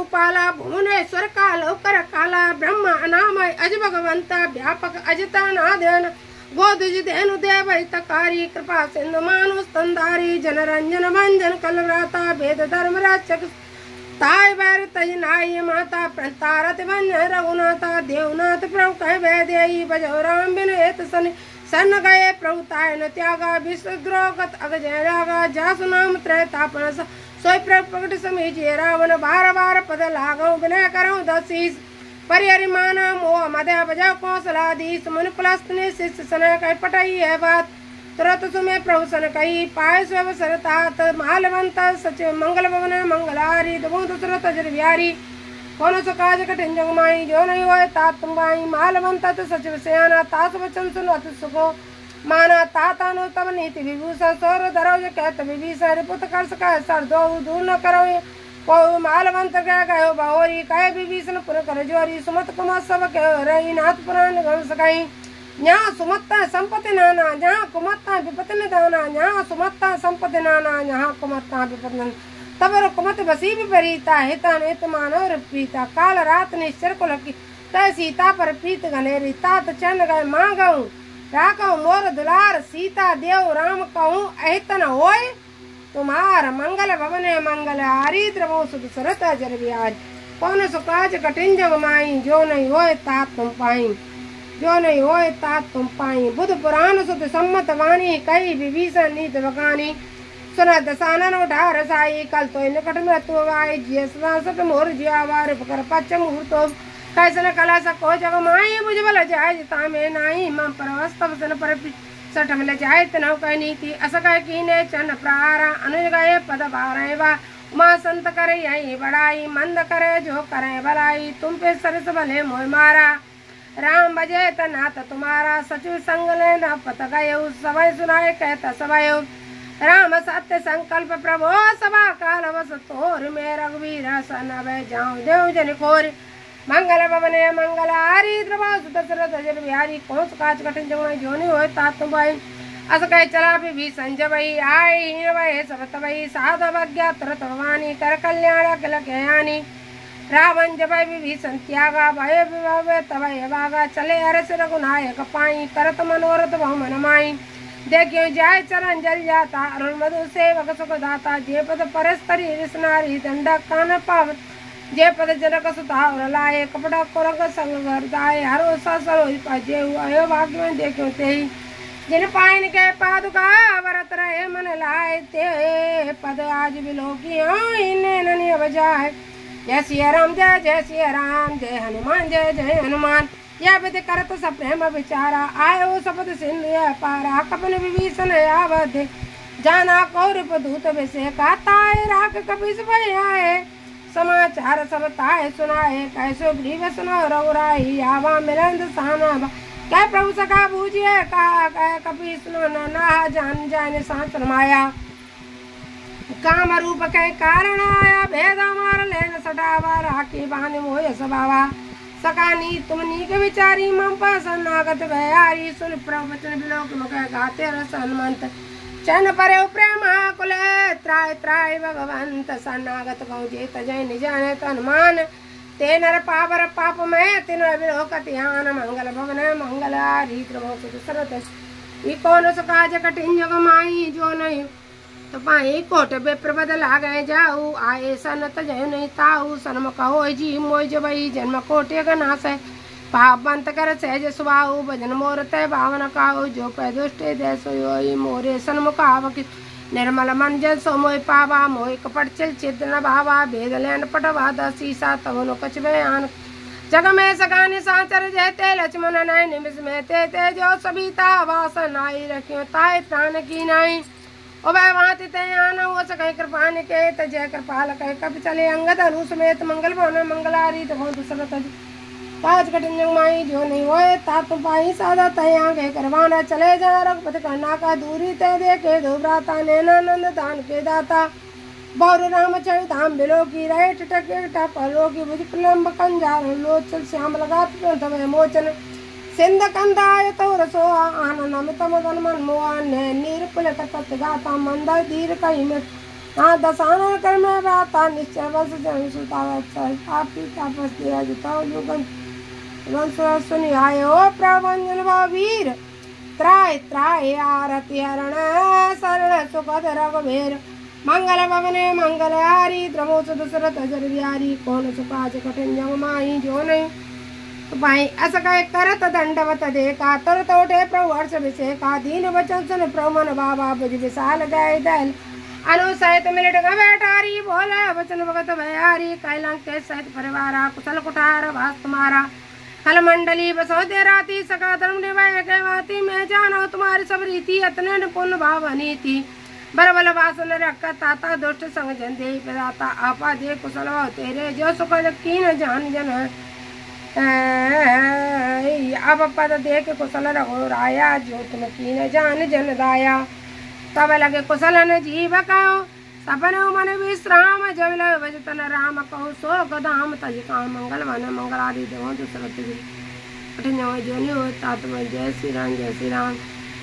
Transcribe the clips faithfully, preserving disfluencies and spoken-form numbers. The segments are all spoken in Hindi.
भूपाला भुवनेश्वर कालोकर काला ब्रह्म अनामय अज भगवंत व्यापक अजिता नादन गोदुज धेनु देव हितकारी कृपा सिंधु मानु स्तंधारी जनरंजन भंजन कलव्राता वेद धर्म रक्षक ताय बैर तज नाई माता प्रतारत भंजन रघुनाथा देवनाथ प्रभु कह वैदेही बजो राम बिन हेत सन सन गए प्रभु ताय न त्यागा विश्वद्रोगत अगजय रागा जासु नाम त्रैतापन सोई प्रभु प्रकट समीचे रावण बार बार पद लागो विनय करो दशीस परिहरिमाना मोह मदय बजा कौशलाधीश मुनि पुलस्तने शिष्य सन कह पटई है बात तुरत सुमे प्रभु सन कही पाय स्व सरतात मालवंत सचिव मंगल भवन मंगलारी दबो तुरत अजर बिहारी कौन सो काज कठिन जगमाई जो नहीं होए तात तुम बाई मालवंत सचिव सयाना तास वचन सुन अति सुखो माना तातानु तब नीति विभूषण सौर धरोज कहत विभीषण रिपुत कर सका सर दो दूर न करो को मालवंत कह गयो बहोरी कह विभीषण पुन कर जोरी सुमत कुमार सब कहो रही नाथ पुराण गम सकाई यहाँ सुमत्ता संपत्ति नाना जहाँ कुमत्ता विपत्ति निदाना यहाँ सुमत्ता संपत्ति नाना यहाँ कुमत्ता विपत्ति तब कुमत बसी भी परीता हिता नेत मानव प्रीता काल रात निश्चर को लकी तय सीता पर प्रीत गनेरी तात चंद गए माँ गऊ राखो मोर दुलार सीता देव राम कहूँ अहितन होय तुम्हार मंगल भवन मंगल हारी द्रवो सुध सरत अजर बिहार कौन सुकाज कठिन जग माई जो नहीं होए तात तुम पाई जो नहीं होए तात तुम पाई बुध पुराण सुध सम्मत वाणी कई विभीषण नीत बकानी सुना दसानन उठा रसाई कल तो निकट मृत्यु गाय जिय सदा सत मोर जिया वार पकर पच्च मुहूर्तो कैसन कला सको जग माई बुझ बल जाय जिता में नाही मम परवस्तव सन पर सठ मिल जाय तनव कह नीति अस कह कीने चन प्रारा अनुज गए पद बारह वा उमा संत करे यही बड़ाई मंद करे जो करे भलाई तुम पे सरस भले मोह मारा राम बजे तनाथ तुम्हारा सचिव संग ले न पत गये सवय सुनाए कहता सवय राम सत्य संकल्प प्रभो सभा काल वस तोर में रघुवीर सन भय जाऊं देव जन खोर मंगल भवन मंगल हारी द्रवा सुदशरथ अजर बिहारी कौन काज कठिन जगह जोनि होय तात तुम भाई अस कह चला भी संजय आय हीन भय सब तबई साधव अज्ञा तुरत भवानी कर कल्याण अखिल ज्ञानी रावण जब विभीषण त्यागा भय विभव तबय भागा चले अरस रघुनायक पाई करत मनोरथ बहु मन माई देखियो जाय चरण जल जाता अरुण मधु सेवक सुख दाता जे पद परस्तरी रिसनारी दंडा कान पाव जे पद जनक सुता और लाए कपड़ा कोरंग संग घर दाए हरो ससरो पाजे आयो भाग्य में देखियो तेई जिन पाइन के पादुका वरत रहे मन लाए ते पद आज बिलोकियो इन्हें ननी बजाए जय सिया राम जय जय सिया राम जय हनुमान जय जय हनुमान यह विधि करत सब प्रेम विचारा आयो शपथ सिंधु पारा कपन विभीषण आवध जाना कौरव दूत विषय कहताए राख कपि भय आए समाचार सब ताए सुनाए कैसो ग्रीव सुनो रघुराई आवा मिलंद साना कह प्रभु सखा बूझिए कहा कह कपि सुनो ना जान जाने सांस माया काम रूप के कारण आया भेद मार लेन सटावा राखी बान मोह सबावा सकानी तुम नीक विचारी मम पसन नागत भयारी सुन प्रवचन बिलोक मुख गाते रस हनुमंत चन परे प्रेम कुल त्राय त्राय भगवंत सनागत गौ जेत जय निजान हनुमान ते नर पावर पाप में तिन बिलोक ध्यान मंगल भवन मंगल हारी द्रवो सुध सरत ई कौन सो काज कठिन जग माई जो नहीं तो पाई कोट बेप्रबद लागे जाऊ आए सन तजय नहीं ताऊ सनम कहो जी मोय जबई जन्म कोटे का नाश है पाप बंत कर सहज सुबाऊ भजन मोर तय भावन काऊ जो पै दुष्टे देसो योई मोरे सन्मुख आवक निर्मल मन जल सो मोय पावा मोय कपट चल चिद न भावा भेद लैन पटवा दसीसा तवनो कछ बयान जग में सगाने साचर जयते लक्ष्मण नय निमिष में ते ते जो सबिता वासन आई रखियो ताय प्राण की नाई ओ वह भांति ते आना वो सकै कृपान के त जय कृपाल कह कब चले अंगद अनु समेत मंगल भवन मंगलारी तो बहुत सरत काज कठिन जग माई जो नहीं होए ता तुम पाई सादा तय आगे करवाना चले जा रघुपति करना का दूरी ते देखे दो भ्राता नैनानंद दान के दाता बौर राम चढ़ धाम बिलो की रहे टटके टपलो की बुझ प्रलम्ब कंजार लोचल श्याम लगात तब मोचन सिंध कंदाय तो रसो आनंद मदन मन मोहन नीर पुलक तत् गाता मंद धीर कही में हाँ दशानन कर में व्याता निश्चय वंश जन सुता पापी तापस दिया जिताओ युगन वंश सुनि आए ओ प्रभंजन वीर त्राय त्राय आरती हरण शरण सुखद रघुवीर मंगल भवने मंगल हारी द्रवो दशरथ जर बिहारी कौन सुपाज कठिन जग माही जो नहीं पाई अस कह करत दंडवत देखा तुरत उठे प्रभु हर्ष विषेका दीन वचन सुन प्रभु मन बाबा बुझ विशाल गए दल अनुसहित मिलट बैठारी बोले वचन भगत भयारी कैलंक के सहित परिवारा कुशल कुठार वास तुम्हारा कल मंडली बसो दे राती सका धर्म निभाए कहवाती मैं जानो तुम्हारी सब रीति अतने निपुण भावनी थी बरबल वासन रख ताता दुष्ट संग जन दे प्रदाता आपा दे कुशल भाव तेरे जो सुख कीन जान जन अब पद देख कुशल रघुराया जो तुम कीन जान जन दाया तब लगे कुशल न जीव कहो सपन मन विश्राम जब लगे भजतन राम कहो सो गदाम तज काम मंगल वन मंगलादि देव दशरथ जी कठिन जोनि हो तात्म जय श्री राम जय श्री राम।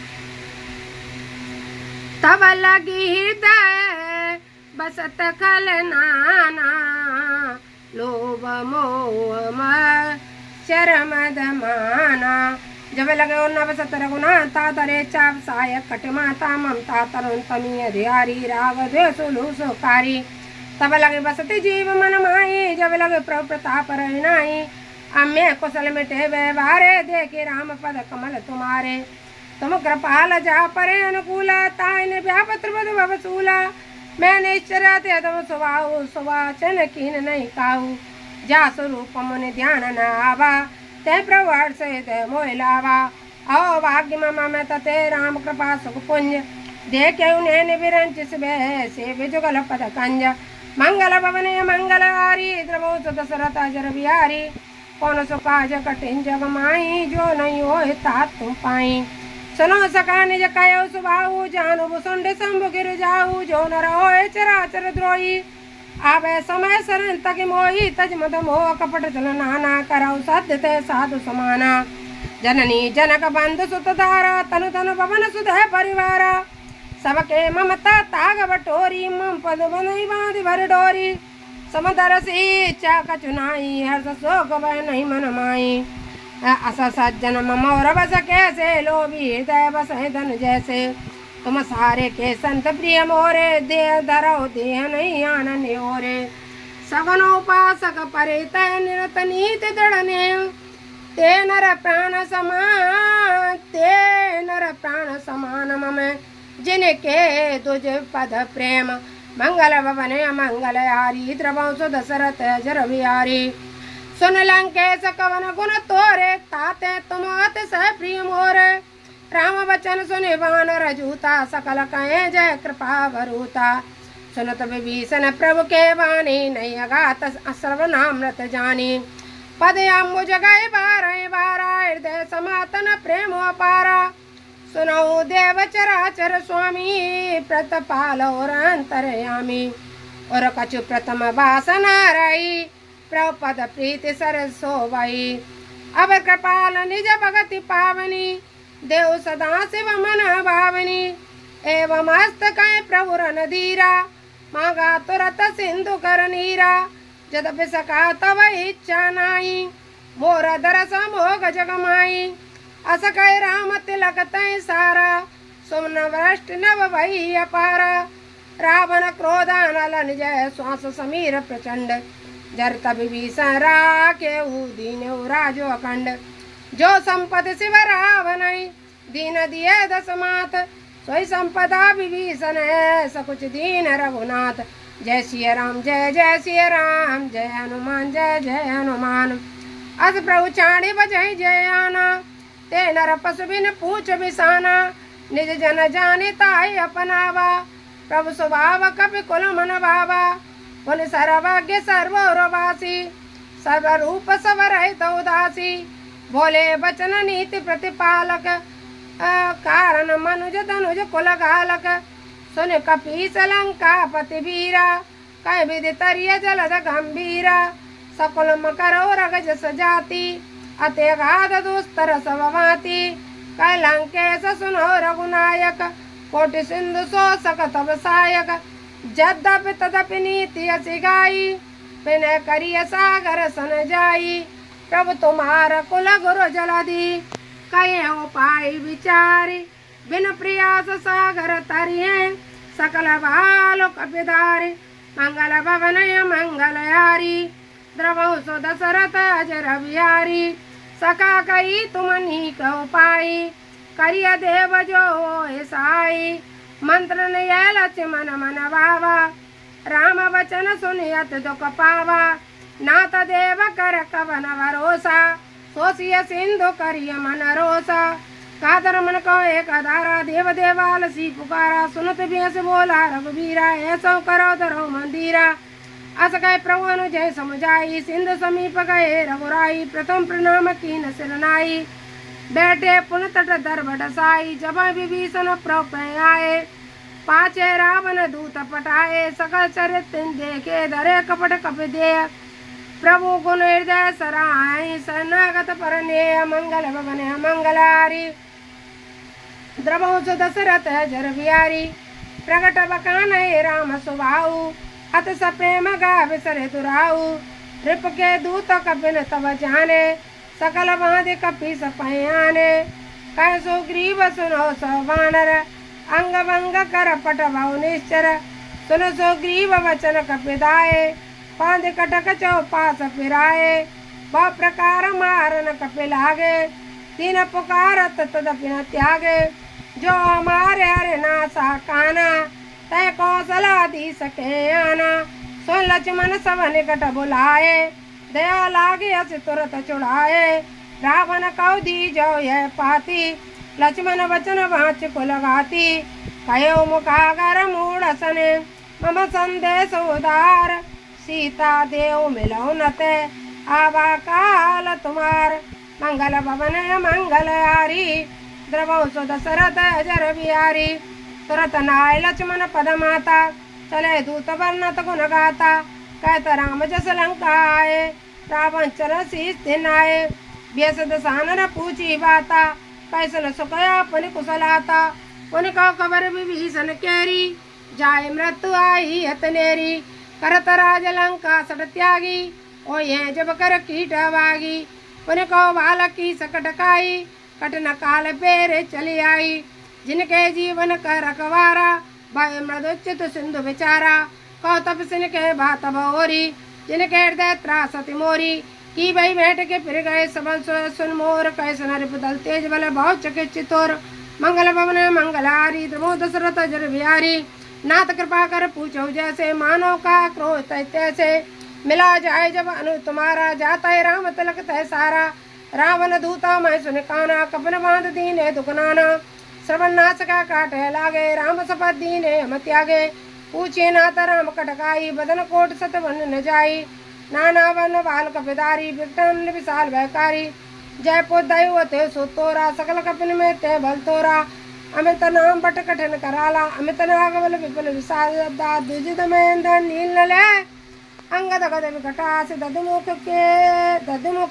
तब लगी हृदय बसत खल नाना लोभ मोह मद शरम दमाना जब लगे और नवसत रघुनाथा तरे चाप सायक कट माता ममता तरुण तमी हरियारी राग द्वेषुलु सुकारी तब लगे बसते जीव मन माही जब लगे प्रभु प्रताप रही अम्य कुशल मिटे व्यवहारे देखे राम पद कमल तुम्हारे तुम कृपाल जा परे अनुकूला ताइन व्यापत्र बद भवसूला मैं निश्चर ते तम सुभाऊ सुवाचन कीन नहीं काऊ जा स्वरूप मुनि ध्यान न आवा ते प्रभु से ते मोह लावा आओ भाग्य ममा में तते राम कृपा सुख पुंज देखे उन्हें निबिरंच से विजुगल पद कंज मंगल भवने मंगल हारी द्रवो दशरथ जर बिहारी कौन सुकाज कठिन जग माही जो नहीं हो तात तुम पाई सुनो सका निज कयो सुबाहु जानु भुसुंड शंभु गिर जाऊ जो न रहो चराचर द्रोही आवे समय शरण तक मोही तज मद मोह कपट जन नाना करऊ सत्य ते साधु समाना जननी जनक बंधु सुत धारा तनु तनु पवन सुध परिवारा सबके ममता ताग बटोरी मम पद बनई बांधि भर डोरी समदर सी इच्छा कचुनाई हर्ष शोक वह नहीं मन माई अस सज्जन ममोर बस कैसे लोभी हृदय बस धन जैसे तुम सारे के संत प्रिय मोरे देह धरो देह नहीं आनंद ओरे सगन उपासक परे तय निरत नीति दृढ़ने ते नर प्राण समान ते नर प्राण समान मम जिनके तुझ पद प्रेम मंगल भवन मंगल हारी द्रवंश दशरथ जर बिहारी सुन लंकेश कवन गुण तोरे ताते तुम अति सह प्रिय मोरे राम वचन सुनि वानर जूता सकल कहे जय कृपा भरूता सुनत विभीषण प्रभु के वाणी नहीं अगात सर्वनामृत जानी पद अम्बुज गए बारह बारा हृदय समातन प्रेम अपारा सुनऊ देव चराचर स्वामी प्रतपाल और अंतरयामी और कछु प्रथम वासना रही प्रभु पद प्रीति सरसो वही अब कृपाल निज भगति पावनी देव सदा शिव मन भावनी एवं हस्त कह प्रभु रन धीरा मांगा तुरत सिंधु कर नीरा जदपि सका तव इच्छा नाई मोर दरस मोग जगमाई अस कह राम तिलक तय सारा सुमन वृष्ट नव भई अपारा रावण क्रोधानल जय श्वास समीर प्रचंड जर तब विभीषण राखे दीन राजो अखंड जो संपद शिव रावण दीन दिए दस मात सोई संपदा विभीषण है सकुच दीन रघुनाथ जय श्री राम जय जय श्री राम जय हनुमान जय जय हनुमान अस प्रभु चाणी बजय जय आना ते नर पशु बिन पूछ बिसाना निज जन जाने ताई अपनावा प्रभु स्वभाव कपि कुल मन भावा पुन सर्वज्ञ सर्वौरवासी सर्वरूप सवरहित उदासी भोले बचन नीति प्रतिपालक कारण मनुज धनुज कुल घालक सुन कपीस लंका पति वीरा कह विधि तरिय जलद गंभीरा सकुल मकरो रगज सजाति अते गाध दुस्तर सववाति कह लंकेश सुनो रघुनायक कोटि सिंधु सो सक तब सायक जद्यपि तदपि नीति असि गाई, बिन करिय सागर सन जाई। प्रभु तुम्हार कुल गुरु जलधि, कहे उपाय विचारी। बिन प्रयास सागर तरिये, सकल बालु कपिधारी। मंगल भवनय मंगलयारी, द्रवौ सो दशरथ अजर बिहारी। सका कही तुम नीक उपाई, करिय देव जो होए साई। मंत्र निय लक्ष्मण मन भावा, राम वचन सुनियत दुख पावा। नाथ देव कर कवन भरोसा, सोसिय सिंधु करिय मन रोसा। कादर मन को एक धारा, देव देवाल सी पुकारा। सुनत बेस बोला रघुबीरा, ऐसो करो धरो मंदिरा। अस गए प्रभु अनुजय समझाई, सिंधु समीप गए रघुराई। प्रथम प्रणाम कीन सिरनाई, बैठे पुन तट दर बडसाई। जब विभीषण प्रभ आए, पाचे रावण दूत पटाए। सकल चरित्र देखे, धरे कपट कपि दे। प्रभु गुण हृदय सराय, शरणागत परने मंगल भवन मंगलारी। द्रवौ सो दशरथ जर बिहारी, प्रगट बकान राम सुभाऊ। अत सप्रेम गा विसरे दुराऊ, रिप के दूत कपिन तब जाने। सकल बांध कपि सपयाने, कह सुग्रीव सुनो सवानर। अंग भंग कर पट भाव निश्चर, सुन सुग्रीव वचन कपिदाए। बांध कटक चौपास फिराए, बहु प्रकार मारन कपि लागे। तीन पुकारत तदपि न त्यागे, जो हमारे हरे नासा काना। तय कौशला दी सके आना, सो लक्ष्मण सब निकट बुलाए। दया लागे अस तुरत चुड़ाए, रावण कौ दी जो यह पाती। लक्ष्मण वचन वाच को लगाती, कयो मुखागर मूढ़ सने। मम संदेश उदार, सीता देव मिलो नते। आवा काल तुम्हार, मंगल भवन मंगलहारी। द्रवौ सो दशरथ अजर बिहारी, तुरत नाय लक्ष्मण पद माता। चले दूत वर्णत गुण गाता, कहत राम जस लंका आए। रावण चरण शीस दिनाए, व्यस दसानन पूछी बाता। कैसन सुखया पुनि कुशलाता, पुनि कौ खबर विभीषण केरी। जाय मृत्यु आई हतनेरी, करत राज लंका सट त्यागी। ओ ये जब कर कीट वागी, पुनि कौ बालक की सकट काई। कठिन काल पेरे चली आई, जिनके जीवन का रखवारा। भय मृदुचित सिंधु विचारा, कौ तपसिन के बात भोरी। जिनके हृदय त्रासति मोरी, की भई बैठ के फिर गए सबल सुन मोर। कैसन रिप दल तेज बल बहुत चिकित्सित तोर। मंगल भवन मंगलारी, द्रवौ दशरथ जर बिहारी। नाथ कृपा कर पूछो जैसे, मानव का क्रोध तैसे। मिला जाए जब अनु तुम्हारा, जाता है राम तिलक तय सारा। रावण दूता मैं सुन काना, कपन बांध दीने दुख नाना। श्रवण नाश का काटे लागे, राम शपथ दीने हम त्यागे। पूछे नाथ राम कटकाई, बदन कोट सत वन न जाई। नाना वन बाल कपिधारी, विकटन विशाल भयकारी। जयपुर दैव ते सो तोरा, सकल कपिन में ते बल तोरा। अमित नाम बट कठिन कराला, अमित नागबल विपुल विशाल। द्विजित महेंद्र नील नले, अंगद गद विकटास। दधमुख के दधमुख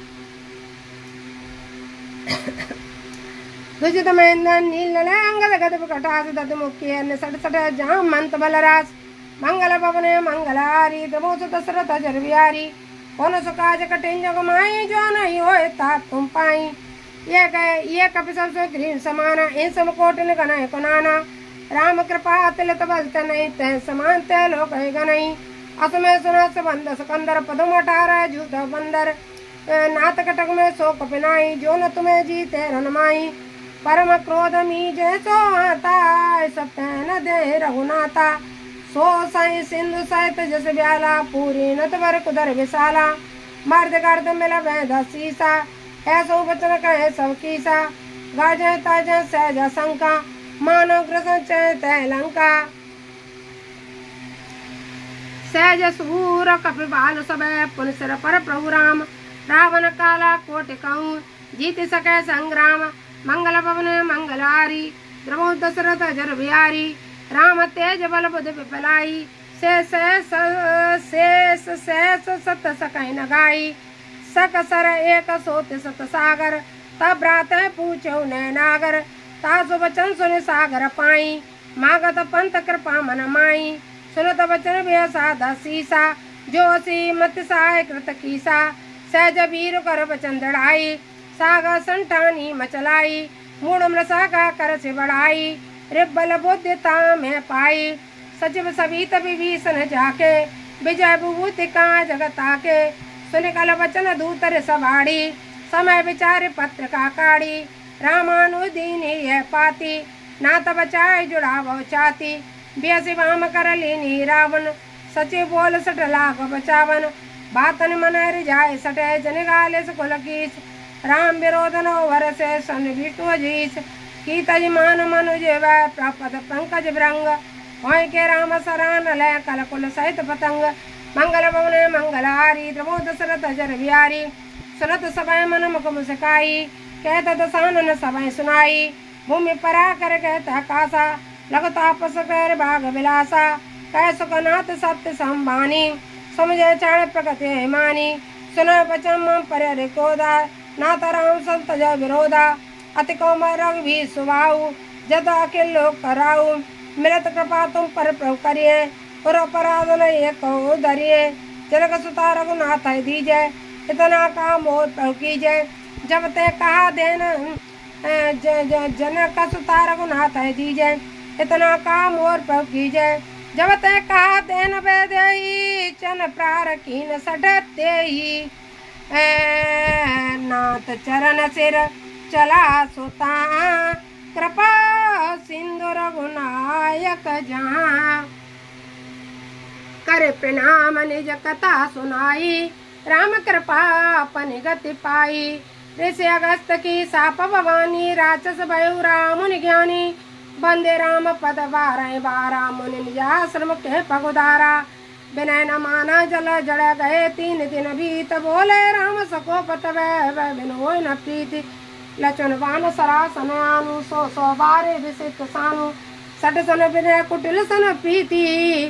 द्विजित महेंद्र नील नले, अंगद गद विकटास। दधमुख के अन्य सट सट जाम मंत बलरास। मंगल भवन मंगलारी, द्रवौ सो दशरथ जर बिहारी। कौन सुकाज कठिन जग माई, जो नहीं होए ता तुम पाई। ये गए ये कपि सब सो ग्रीव समाना, इन सम कोटिन गणय कुनाना। राम कृपा अतिलित बल नहीं, तह समान तह लोक नहीं। असमय सुना सबंद सकंदर, पदम अठारह जूत बंदर। नाथ कटक में सो कपिनाई, जो न तुम्हें जीते रनमाई। परम क्रोध मी जैसो आता, सब न दे रघुनाथा। सो साई सिंधु सहित जस ब्याला, पूरी नत वर कुदर विशाला। मर्द गर्द मिल वैध सीसा, ऐसो बचन कहे सब कीसा। गाज ताज सहज शंका, मानव ग्रसन चय तय लंका। सहज सूर कपि बाल सब, पुन सिर पर प्रभु राम। रावण काला कोटि कहूँ, जीत सके संग्राम। मंगल भवन मंगलारी, द्रवौ दशरथ जर बिहारी। राम तेज बल बुध विपलाई, शेष शेष शेष सत सकहि न गाई। सक सर एक सोत सत सागर, तब ब्रात पूछो नैनागर। तासु बचन सुन सागर पाई, मागत पंथ कृपा मन माई। सुनत बचन भय साधा सीसा, जो सी मत सहाय कृत कीसा। सहज वीर कर बचन दड़ाई, सागा संठानी मचलाई। मूड मृषा का कर से बढ़ाई, रिबल बुद्धिता में पाई। सचिव सवित विभीषण जाके, विजय विभूति का जगता के। सुन कल वचन दूतर सवाड़ी, समय विचार पत्र का काड़ी। रामानुदीनी यह पाती, नात बचाए जुड़ाव चाती। बेसी वाम कर लीनी रावण, सचिव बोल सट लाख बचावन। बातन मन रिझाए सटे, जन गाले सुकुल कीस। राम विरोधन वर से सन विष्णु जीस। की तजमान मनुज वै प्रपद पंकज भृंग, होय के राम सरान लय कलकुल सहित पतंग। मंगल भवन मंगल हारी, प्रभु दशरथ जर बिहारी। सुनत सभय मन मुख मुस्काई, कहत दसानन सभय सुनाई। भूमि परा कर कहता कासा, लघु तापस कर भाग विलासा। कह सुखनाथ सत्य संबानी, समझे चाण प्रगति मानी। सुनो बचन मम पर कोदा, नाथ राम संत जय विरोधा। अति कोमल रघुवीर सुभाऊ, जद अखिल लोक कराऊ। मिलत कृपा तुम पर प्रभु करिए, पुर अपराध नहीं कहो धरिए। जनक सुता रघुनाथ दीजय, इतना काम और प्रभु कीजय। जब ते कहा देन जनक सुता रघुनाथ दीजय, इतना काम और प्रभु कीजय। जब ते कहा देन बेदई, चन प्रार कीन सटते ही। नाथ चरण सिर चला सुता, कृपा सिंधु रघुनायक जहाँ। कर प्रणाम निज कथा सुनाई, राम कृपा अपन गति पाई। ऋषि अगस्त की साप भवानी, राक्षस भयो राम मुनि ज्ञानी। बंदे राम पद बारह बारा, मुनि निज आश्रम के पगुधारा। विनय न माना जल जड़ गए, तीन दिन बीत बोले राम सको पत वै बिन होय न प्रीति। लचन बान सरासन आनु, सो सौ बारे विसित सानु। सट सन विनय कुटिल सन प्रीति,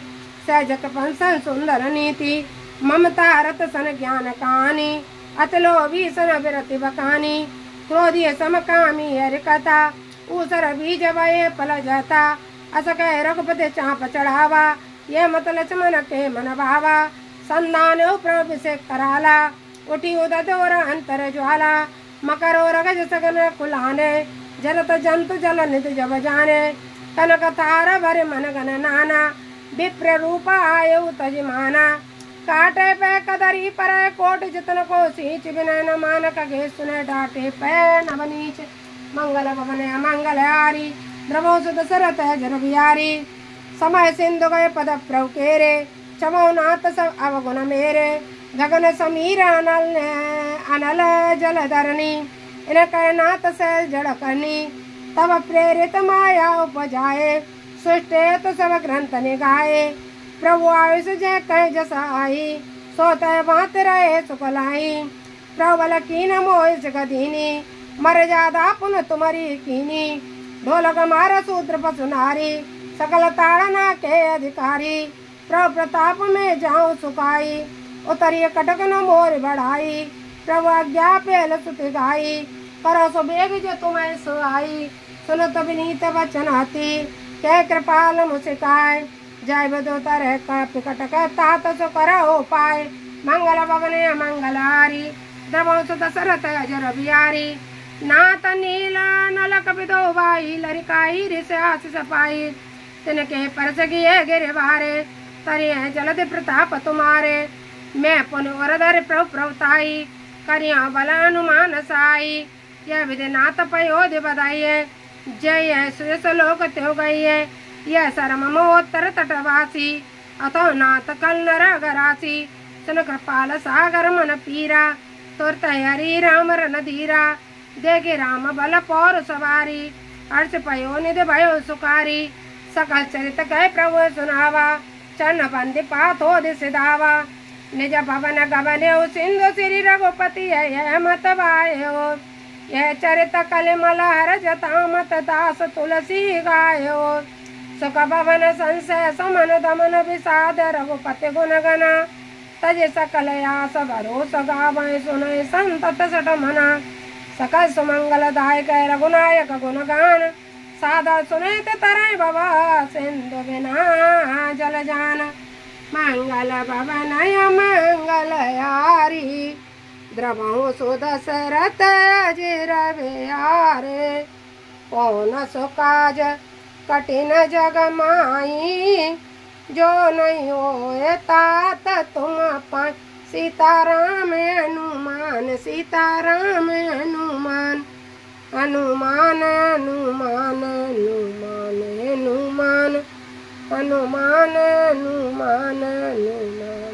सहज कृपन सन सुंदर नीति। ममता रत सन ज्ञान कहानी, अत लोभी सन विरति बकानी। क्रोधी समकामी हरि कथा, ऊसर बीज भये फल जाता। अस कह रघुपति चाप चढ़ावा, ये मत लक्ष्मण के मन भावा। संधान प्रभु से कराला, उठी उदत और अंतर ज्वाला। मकर और रगज सगन कुलाने, जलत जंतु जल नित जब जाने। कनक तार भर मन गन नाना, विप्र रूप आय तजमाना। काटे पे कदरी पर कोट जितन को सींच, विनय न मान कगे सुने डाटे पे नवनीच। मंगल भवन मंगल हारी, द्रवो सुत सरत जर बिहारी। समय सिंधु गए पद प्रभु केरे, चमो नाथ सब अवगुण मेरे। गगन समीर अनल अनल जल धरनी, इनके नाथ से जड़ करनी। तब प्रेरित माया उपजाए, सृष्टि तो सब ग्रंथ निगाए। प्रभु आयुष जय कह जस आई, सोते बात रहे सुख लाई। प्रबल कीन मोह जगदीनी, मर जादा पुन तुम्हारी कीनी। ढोलक मार सूत्र पशु नारी, सकल ताड़ना के अधिकारी। प्रभु प्रताप में जाऊं सुखाई, उतरिय कटक न मोर बढ़ाई। प्रभु आज्ञा पेल सुत गाई, करो सो बेग जो तुम्हें सुहाई। सुनत विनीत वचन अति, कह कृपाल मुस्काय। जय बदो तरह कपट कहता तो सो करो पाए। मंगल भवन मंगल हारी, द्रवो सुत सरत अजर बिहारी। नाथ नील नलक बिदो भाई, लरिकाई ऋष आशीष पाई। तिनके परस गिए गिर बारे, तरिय जलद प्रताप तुम्हारे। मैं पुन वरधर प्रभु प्रभुताई, करिया बल हनुमान साई। यह विधि नाथ पयोधि बधाइए, जय सुयस लोक त्यो गई। यह सरम मोत्तर तटवासी, अतो नाथ कल नर गरासी। सुन कृपाल सागर मन पीरा, तुरत हरि राम रन धीरा। देखे राम बल पौर सवारी, हर्ष पयो निधि भयो सुखारी। सकल चरित कह प्रभु सुनावा, चरण बंदि पाथो दिस धावा। निज भवन गवन्यो सिंधु श्री रघुपति यह मत वायो। यह चरित कलिमल हर जता मत दास तुलसी गायो। सुख भवन संशय समन दमन विषाद, रघुपति गुण गना। तज सकल आस भरोस गावै, सुनय संतत सठ मना। सकल सुमंगल दायक रघुनायक गुण गान, सादा सुनित तरय बाबा सिंधु बिना जल जान। मंगल भवनय मंगल यारी द्रवहु सुदशरथ अजिर बिहारे। कौन सो काज कठिन जग माई जो नहीं होए तात तुम पाए। सीताराम हनुमान सीताराम हनुमान हनुमान हनुमान हनुमान हनुमान हनुमान हनुमान हनुमान।